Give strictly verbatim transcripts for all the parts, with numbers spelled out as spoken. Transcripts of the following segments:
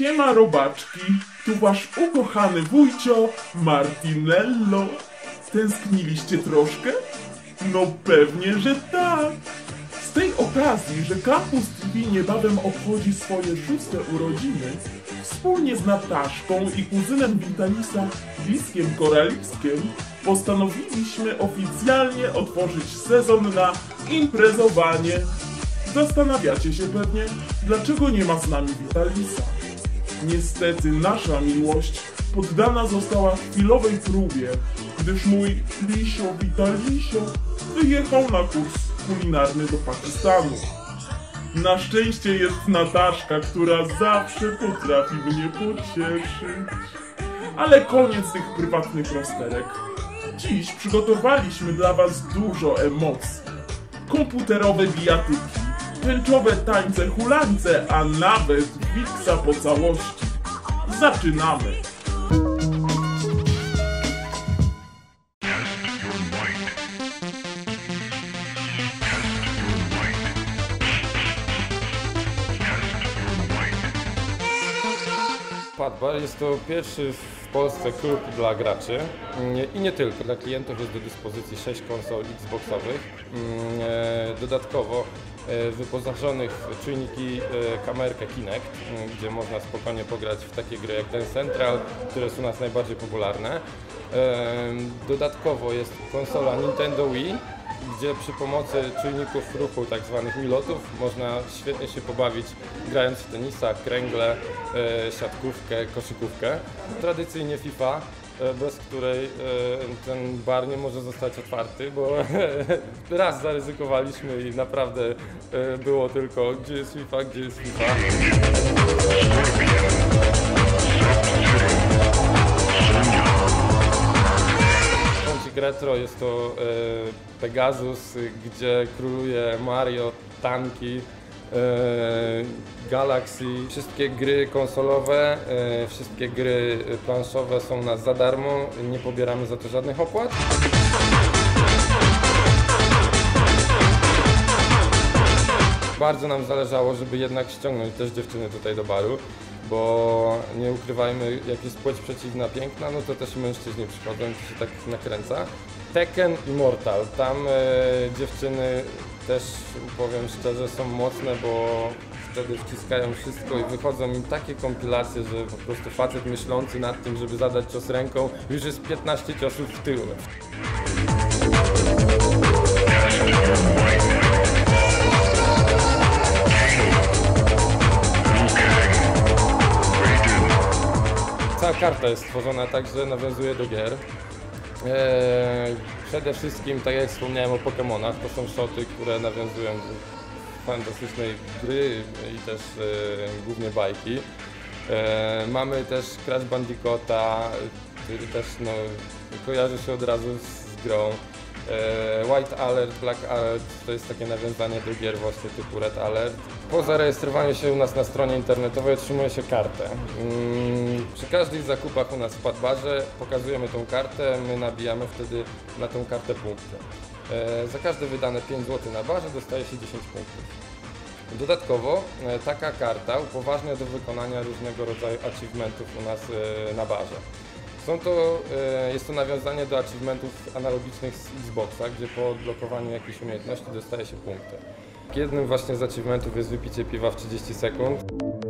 Siema robaczki, tu wasz ukochany wujcio Martinello. Tęskniliście troszkę? No pewnie, że tak. Z tej okazji, że Campus T V niebawem obchodzi swoje szóste urodziny, wspólnie z Nataszką i kuzynem Witalisa, Liskiem Koraliskiem, postanowiliśmy oficjalnie otworzyć sezon na imprezowanie. Zastanawiacie się pewnie, dlaczego nie ma z nami Witalisa. Niestety nasza miłość poddana została chwilowej próbie, gdyż mój Lisio Vitalisio wyjechał na kurs kulinarny do Pakistanu. Na szczęście jest Nataszka, która zawsze potrafi mnie pocieszyć. Ale koniec tych prywatnych rozterek. Dziś przygotowaliśmy dla was dużo emocji. Komputerowe bijatyki, tęczowe tańce, hulańce, a nawet wiksa po całości. Zaczynamy! Padbar jest to pierwszy w Polsce klub dla graczy i nie tylko. Dla klientów jest do dyspozycji sześć konsol Xboxowych. Dodatkowo wyposażonych w czujniki kamerkę Kinect, gdzie można spokojnie pograć w takie gry jak Dance Central, które są u nas najbardziej popularne. Dodatkowo jest konsola Nintendo Wii, gdzie przy pomocy czujników ruchu, tak zwanych milotów, można świetnie się pobawić grając w tenisa, kręgle, e, siatkówkę, koszykówkę. Tradycyjnie FIFA, e, bez której e, ten bar nie może zostać otwarty, bo raz zaryzykowaliśmy i naprawdę e, było tylko gdzie jest FIFA, gdzie jest FIFA. Retro jest to e, Pegasus, gdzie króluje Mario, tanki, e, Galaxy. Wszystkie gry konsolowe, e, wszystkie gry planszowe są u nas za darmo, nie pobieramy za to żadnych opłat. Bardzo nam zależało, żeby jednak ściągnąć też dziewczyny tutaj do baru, bo nie ukrywajmy, jak jest płeć przeciwna piękna, no to też mężczyźni przychodzą i to się tak nakręca. Tekken i Mortal, tam e, dziewczyny też, powiem szczerze, są mocne, bo wtedy wciskają wszystko i wychodzą im takie kompilacje, że po prostu facet myślący nad tym, żeby zadać cios ręką, już jest piętnaście ciosów w tył. Cała karta jest stworzona tak, że nawiązuje do gier. Eee, przede wszystkim, tak jak wspomniałem o Pokémonach, to są shoty, które nawiązują do fantastycznej gry i też e, głównie bajki. E, mamy też Crash Bandicoota, który też no, kojarzy się od razu z, z grą. White Alert, Black Alert to jest takie nawiązanie do gier właśnie typu Red Alert. Po zarejestrowaniu się u nas na stronie internetowej otrzymuje się kartę. Hmm, przy każdych zakupach u nas w Padbarze pokazujemy tą kartę, my nabijamy wtedy na tą kartę punkty. E, za każde wydane pięć złotych na barze dostaje się dziesięć punktów. Dodatkowo e, taka karta upoważnia do wykonania różnego rodzaju achievementów u nas e, na barze. Są to, jest to nawiązanie do achievementów analogicznych z Xboxa, gdzie po odblokowaniu jakiejś umiejętności dostaje się punkty. Jednym właśnie z achievementów jest wypicie piwa w trzydzieści sekund.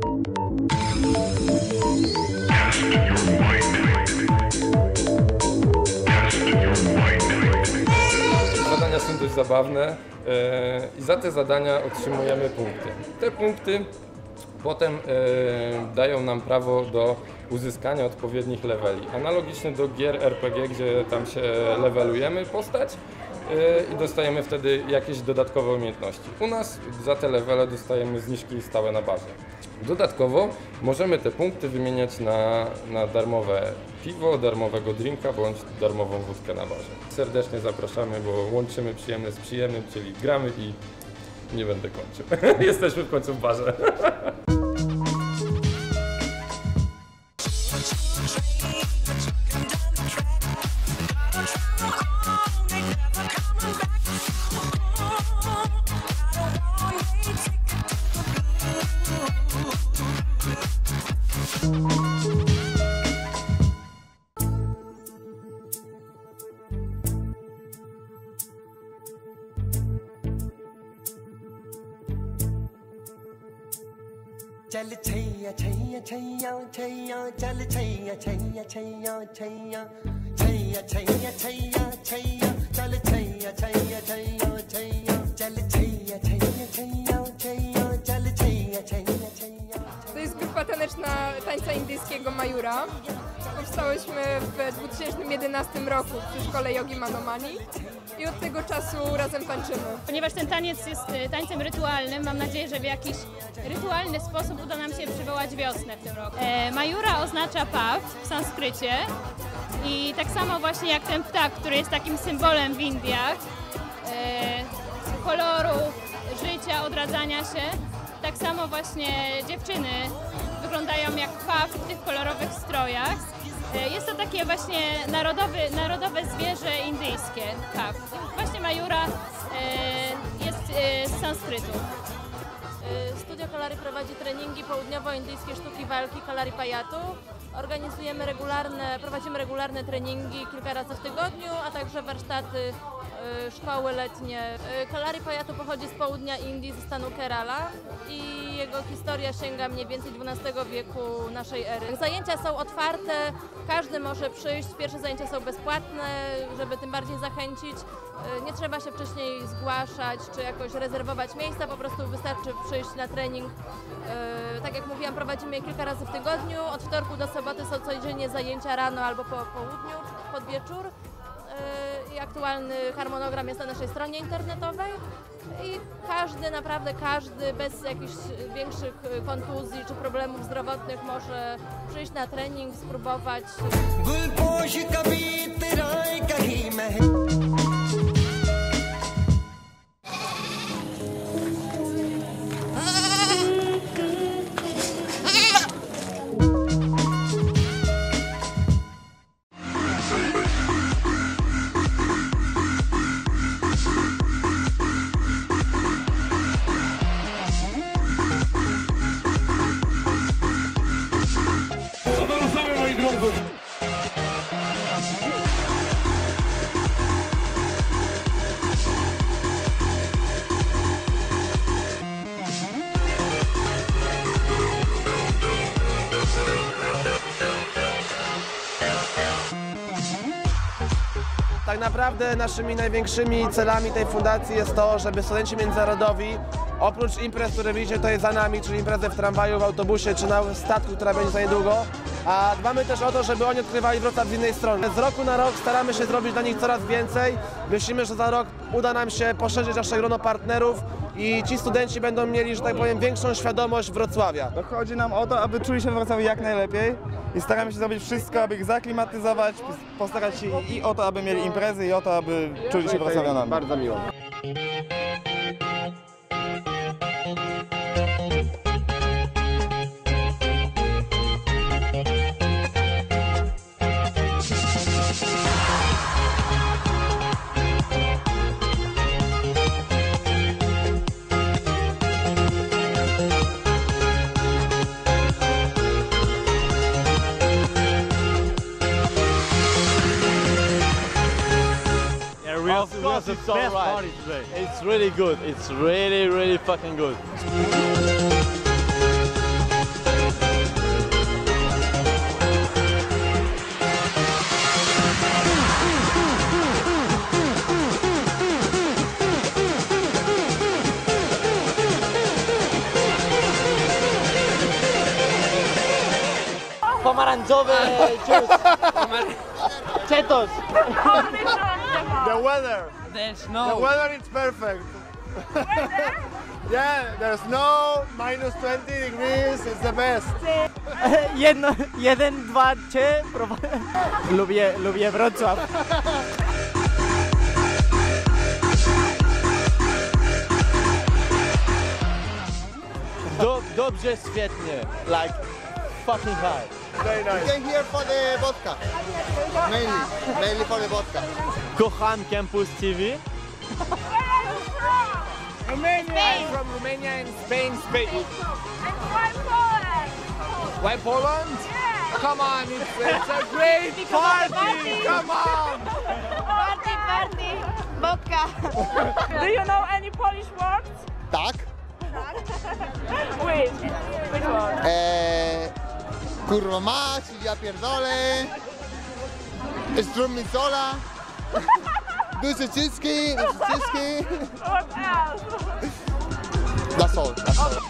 Zadania są dość zabawne i za te zadania otrzymujemy punkty. Te punkty potem e, dają nam prawo do uzyskania odpowiednich leveli. Analogicznie do gier R P G, gdzie tam się levelujemy postać e, i dostajemy wtedy jakieś dodatkowe umiejętności. U nas za te levele dostajemy zniżki stałe na bazie. Dodatkowo możemy te punkty wymieniać na, na darmowe piwo, darmowego drinka bądź darmową wódkę na barze. Serdecznie zapraszamy, bo łączymy przyjemne z przyjemnym, czyli gramy i nie będę kończył. Jesteśmy w końcu w barze. चल छैया छैया छैया छैया चल छैया छैया छैया छैया छैया छैया छैया छैया चल छैया छैया छैया छैया चल छैया छैया छैया छैया चल छैया छैया Chaiyya. To jest grupa taneczna tańca indyjskiego Mayura. Powstałyśmy w dwa tysiące jedenastym roku przy szkole jogi Manomani i od tego czasu razem tańczymy. Ponieważ ten taniec jest tańcem rytualnym, mam nadzieję, że w jakiś rytualny sposób uda nam się przywołać wiosnę w tym roku. E, Mayura oznacza paw w sanskrycie i tak samo właśnie jak ten ptak, który jest takim symbolem w Indiach, e, koloru, życia, odradzania się, tak samo właśnie dziewczyny wyglądają jak paw w tych kolorowych strojach. Jest to takie właśnie narodowe, narodowe zwierzę indyjskie, paw. Właśnie Mayura jest z sanskrytu. Studio Kalari prowadzi treningi południowoindyjskie sztuki walki Kalari Payatu. Organizujemy regularne, prowadzimy regularne treningi kilka razy w tygodniu, a także warsztaty, szkoły letnie. Kalari Payatu pochodzi z południa Indii, ze stanu Kerala i jego historia sięga mniej więcej dwunastego wieku naszej ery. Zajęcia są otwarte, każdy może przyjść, pierwsze zajęcia są bezpłatne, żeby tym bardziej zachęcić. Nie trzeba się wcześniej zgłaszać czy jakoś rezerwować miejsca, po prostu wystarczy przyjść na trening. Tak jak mówiłam, prowadzimy je kilka razy w tygodniu, od wtorku do soboty są codziennie zajęcia rano albo po południu, pod wieczór. I aktualny harmonogram jest na naszej stronie internetowej i każdy, naprawdę każdy bez jakichś większych kontuzji czy problemów zdrowotnych może przyjść na trening, spróbować. Tak naprawdę naszymi największymi celami tej fundacji jest to, żeby studenci międzynarodowi, oprócz imprez, które widzicie tutaj za nami, czyli imprezy w tramwaju, w autobusie czy na statku, która będzie za niedługo, a dbamy też o to, żeby oni odkrywali Wrocław z innej strony. Z roku na rok staramy się zrobić dla nich coraz więcej. Myślimy, że za rok uda nam się poszerzyć nasze grono partnerów i ci studenci będą mieli, że tak powiem, większą świadomość Wrocławia. Chodzi nam o to, aby czuli się w Wrocławiu jak najlepiej i staramy się zrobić wszystko, aby ich zaklimatyzować, postarać się i o to, aby mieli imprezy i o to, aby czuli się wrocławianami. Bardzo miło. Of course, it's all right. It's really good. It's really, really fucking good. Pomarańczowy juice. Chetos. The weather. There's no. The weather is perfect. Yeah, there's no minus twenty degrees. It's the best. Jedno, jeden, dwa, trzy. Lubię, lubię Wrocław. Do, dobrze, świetnie. Like fucking high. Very nice. We came here for the vodka. Mainly, mainly for the vodka. Kocham Campus T V. Romania. I'm from Romania and Spain, Spain. And why Poland? Why Poland? Yeah. Come on, it's, it's a great party. party. Come on. Party, party, vodka. Do you know any Polish words? Tak. Eee, kurwa mać, ja pierdolę. Strumy sola. Duże ciski, duże ciski. That's all, that's all.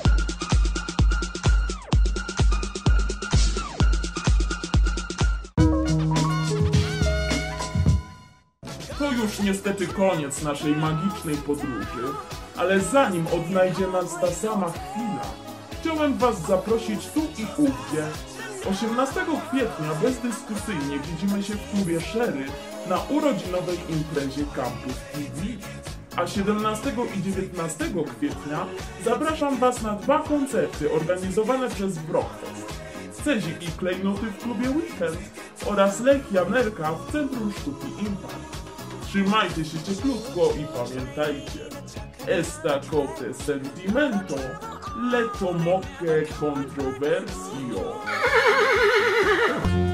To już niestety koniec naszej magicznej podróży, ale zanim odnajdzie nas ta sama chwila, chciałem was zaprosić tu i ówdzie. osiemnastego kwietnia bezdyskusyjnie widzimy się w klubie Sherry na urodzinowej imprezie Campus T V. A siedemnastego i dziewiętnastego kwietnia zapraszam was na dwa koncerty organizowane przez Brockfest. Cezik i Klejnoty w klubie Weekend oraz Lech Janerka w Centrum Sztuki Impact. Trzymajcie się cieplutko i pamiętajcie, esta cote sentimento, leto moque controversio.